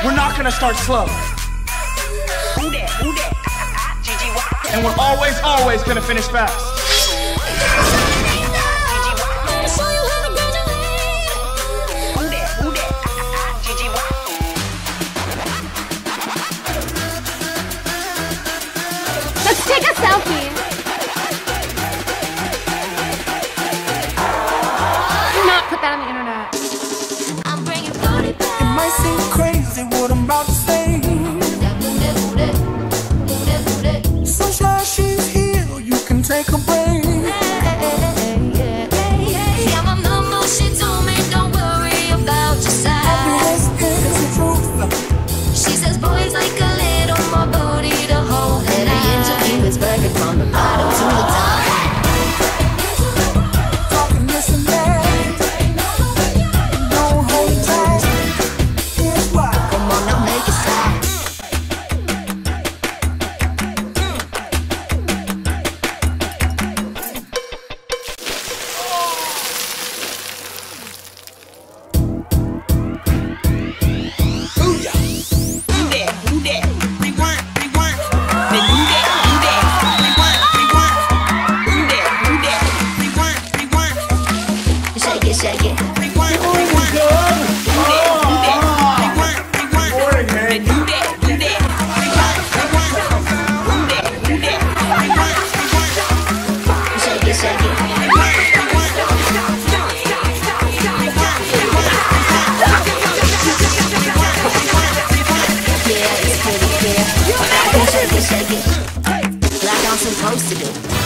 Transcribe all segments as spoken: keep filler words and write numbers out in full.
we're not gonna start slow. And we're always, always gonna finish fast. Let's take a selfie. Do not put that on the internet. I'm bringing booty back. It might seem crazy what I'm about to say. Sunshine, she's here. You can take a break. Yeah, my mama, she told me don't worry about your size. She says boys like a little more booty to hold. And I interview is burger from the bottom to the top. Talking this and that. Don't hold tight. Here's why. Come on, now make it stop. Supposed to do.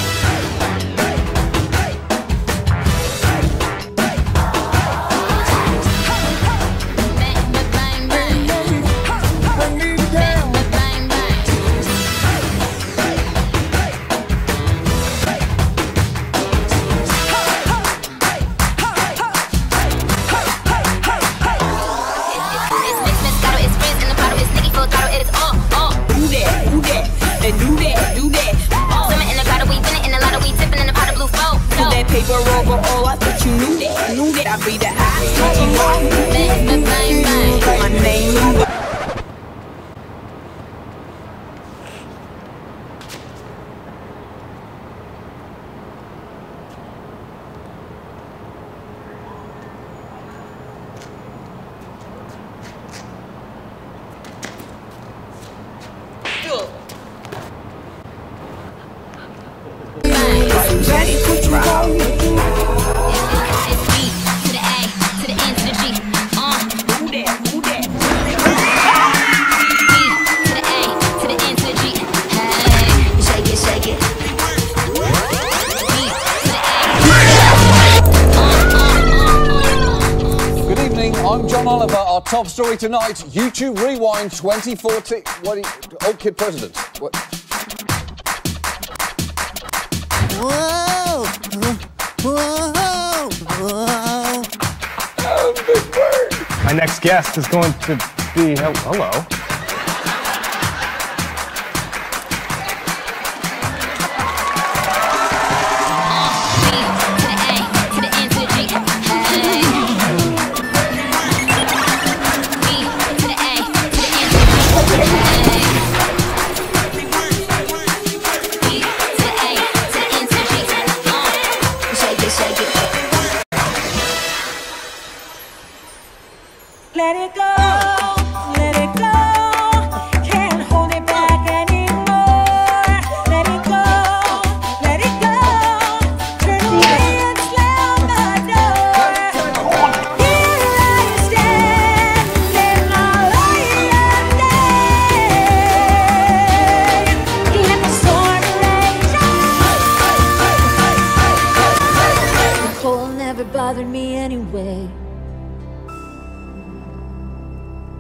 Top story tonight, YouTube Rewind twenty fourteen. What are you, old kid president? What? Whoa! Whoa! Whoa! Oh, big bird. My next guest is going to be, oh, hello. Let it go, let it go. Can't hold it back anymore. Let it go, let it go. Turn away and slam the door. Here I stand in my lion day. Let the sword rage on. The cold never bothered me anyway.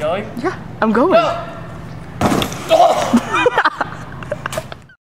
going? Yeah, I'm going. No. Oh.